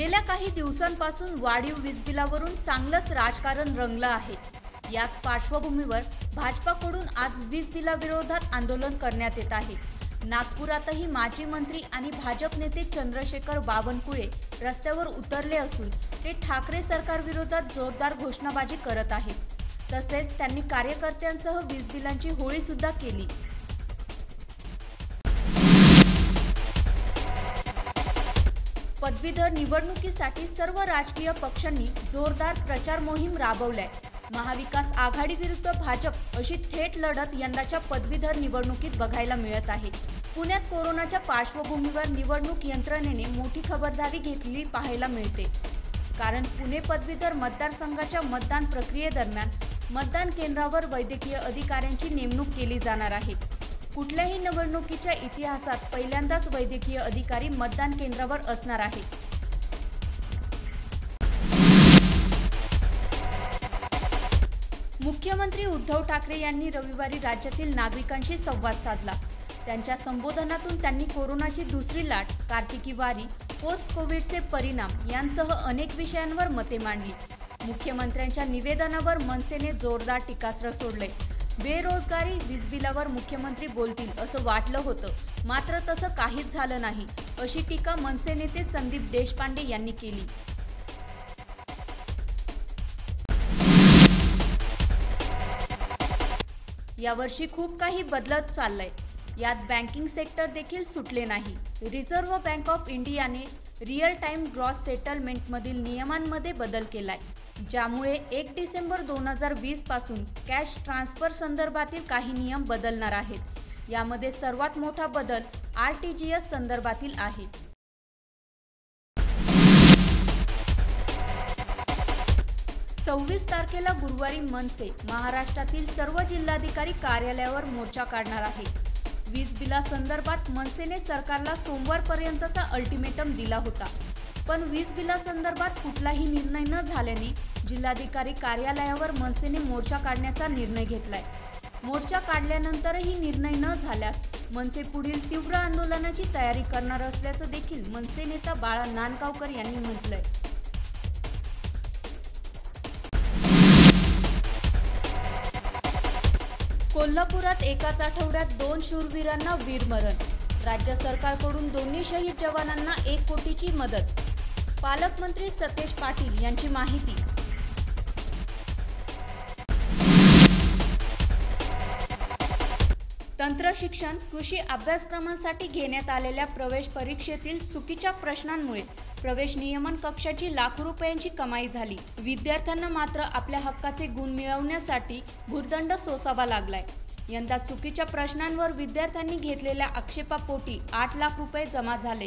गेल्या काही दिवसांपासून वाढीव वीज बिलावरून चांगलंच राजकारण रंगलं आहे। याच पार्श्वभूमीवर भाजपाकडून आज वीज बिलाविरोधात आंदोलन करण्यात येत आहे। नागपुरातही माजी मंत्री आणि भाजप नेते चंद्रशेखर बावनकुळे रस्त्यावर उतरले असून ते ठाकरे सरकारविरोधात जोरदार घोषणाबाजी करत आहेत। तसेच त्यांनी कार्यकर्त्यांसह वीज बिलांची होळी सुद्धा केली। पदवीधर निवडणुकीसाठी सर्व राजकीय पक्षांनी जोरदार प्रचार मोहीम राबवलाय। महाविकास आघाडी विरुद्ध भाजप अशी थेट लढत यंदाच्या पदवीधर निवडणुकीत बघायला मिळत आहे। पुण्यात कोरोनाच्या पार्श्वभूमीवर निवडणूक यंत्रणेने मोठी खबरदारी घेतलेली पाहायला मिळते। कारण पुणे पदवीधर मतदारसंघाच्या मतदान प्रक्रियेदरम्यान मतदान केंद्रावर वैद्यकीय अधिकाऱ्यांची नेमणूक केली जाणार आहे। कुठल्याही निवडणुकीच्या इतिहासात पहिल्यांदाच वैद्यकीय अधिकारी मतदान केंद्रावर असणार आहे। मुख्यमंत्री उद्धव ठाकरे यांनी रविवारी राज्यातील नागरिकांशी संवाद साधला। त्यांच्या संबोधनातून त्यांनी कोरोनाची दुसरी लाट, कार्तिकी वारी, पोस्ट कोविडचे परिणाम यांसह अनेक विषयांवर मते मांडली। मुख्यमंत्र्यांच्या निवेदनावर मनसेने जोरदार टीकास्त्र सोडले। बेरोजगारी, वीज बिलावर मुख्यमंत्री बोलतील असं वाटलं होतं, मात्र तसं काहीच झालं नाही, अशी टीका मनसे नेते संदीप देशपांडे यांनी केली। यावर्षी खूप काही बदलत चाललंय। यात बँकिंग सेक्टर देखील सुटले नाही। रिझर्व्ह बँक ऑफ इंडियाने रिअल टाइम ग्रॉस सेटलमेंटमधील नियमांमध्ये बदल केलाय, ज्यामुळे 1 डिसेंबर 2020 पासून कॅश ट्रान्सफर संदर्भातील काही नियम बदलणार आहेत। यामध्ये सर्वात मोठा बदल RTGS संदर्भातील आहे। तारखेला गुरुवारी मनसे महाराष्ट्रातील सर्व जिल्हाधिकारी कार्यालयावर मोर्चा काढणार आहे। वीज बिलासंदर्भात मनसेने सरकारला सोमवारपर्यंतचा अल्टिमेटम दिला होता, पण वीज बिलासंदर्भात कुठलाही निर्णय न झाल्याने जिल्हाधिकारी कार्यालयावर मनसेने मोर्चा काढण्याचा निर्णय घेतलाय। मोर्चा काढल्यानंतरही निर्णय न झाल्यास मनसे पुढील तीव्र आंदोलनाची तयारी करणार असल्याचं देखील मनसे नेता बाळा नांदगावकर यांनी म्हटलंय। कोल्हापुरात एकाच आठवड्यात 2 शूरवीरांना वीरमरण। राज्य सरकारकडून दोन्ही शहीद जवानांना 1 कोटीची मदत। पालकमंत्री सतेज पाटील यांची माहिती। तंत्रशिक्षण कृषी अभ्यासक्रमांसाठी घेण्यात आलेल्या प्रवेश परीक्षेतील चुकीच्या प्रश्नांमुळे प्रवेश नियमन कक्षाची लाखो रुपयांची कमाई झाली। विद्यार्थ्यांना मात्र आपल्या हक्काचे गुण मिळवण्यासाठी भुर्दंड सोसावा लागलाय। यंदा चुकीच्या प्रश्नांवर विद्यार्थ्यांनी घेतलेल्या आक्षेपापोटी 8 लाख रुपये जमा झाले।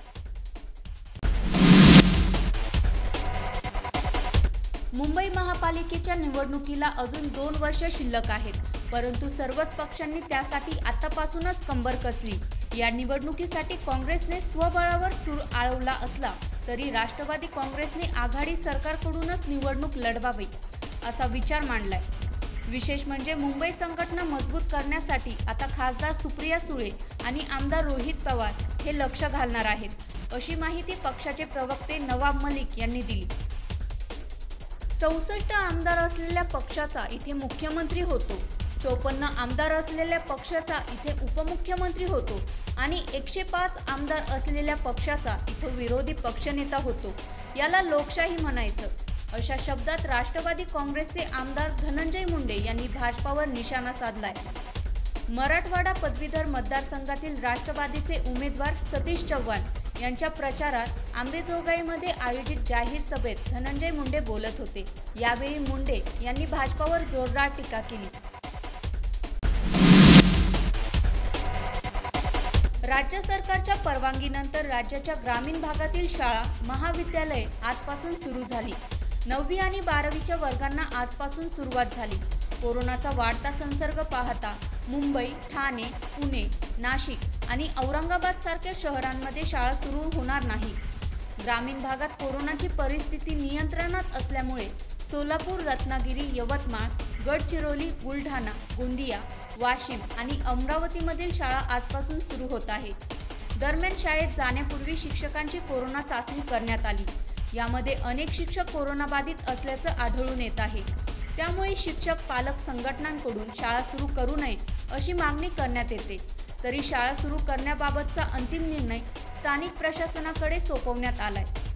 मुंबई महापालिकेच्या निवडणुकीला अजून 2 वर्ष शिल्लक आहेत, परंतु सर्वच पक्षांनी त्यासाठी आतापासूनच कंबर कसली। या निवडणुकीसाठी काँग्रेसने स्वबळावर सूर आळवला असला तरी राष्ट्रवादी काँग्रेसने आघाडी सरकारकडूनच निवडणूक लढवावी असा विचार मांडलाय। विशेष म्हणजे मुंबई संघटना मजबूत करण्यासाठी आता खासदार सुप्रिया सुळे आणि आमदार रोहित पवार हे लक्ष घालणार आहेत, अशी माहिती पक्षाचे प्रवक्ते नवाब मलिक यांनी दिली। 64 आमदार असलेल्या पक्षाचा इथे मुख्यमंत्री होतो, 54 आमदार असलेल्या पक्षाचा इथे उपमुख्यमंत्री होतो आणि 105 आमदार असलेल्या पक्षाचा इथे विरोधी पक्षनेता होतो। याला लोकशाही म्हणायचं, अशा शब्दात राष्ट्रवादी काँग्रेसचे आमदार धनंजय मुंडे यांनी भाजपावर निशाणा साधलाय। मराठवाडा पदवीधर मतदारसंघातील राष्ट्रवादीचे उमेदवार सतीश चव्हाण यांच्या प्रचारात अंबाजोगाईमध्ये आयोजित जाहीर सभेत धनंजय मुंडे बोलत होते। यावेळी मुंडे यांनी भाजपावर जोरदार टीका केली। राज्य सरकारच्या परवानगीनंतर राज्याच्या ग्रामीण भागातील शाळा, महाविद्यालये आजपासून सुरू झाली। 9वी आणि 12वीच्या वर्गांना आजपासून सुरुवात झाली। कोरोनाचा वाढता संसर्ग पाहता मुंबई, ठाणे, पुणे, नाशिक आणि औरंगाबाद सारख्या शहरांमध्ये शाळा सुरू होणार नाही। ग्रामीण भागात कोरोनाची परिस्थिती नियंत्रणात असल्यामुळे सोलापूर, रत्नागिरी, यवतमाळ, गडचिरोली, बुलढाणा, गोंदिया, वाशिम आणि अमरावतीमधील शाळा आजपासून सुरू होत आहेत। दरम्यान शाळेत जाण्यापूर्वी शिक्षकांची कोरोना चाचणी करण्यात आली। यामध्ये अनेक शिक्षक कोरोनाबाधित असल्याचं आढळून येत आहे। त्यामुळे शिक्षक पालक संघटनांकडून शाळा सुरू करू नये अशी मागणी करण्यात येते। तरी शाळा सुरू करण्याबाबतचा अंतिम निर्णय स्थानिक प्रशासनाकडे सोपवण्यात आलाय।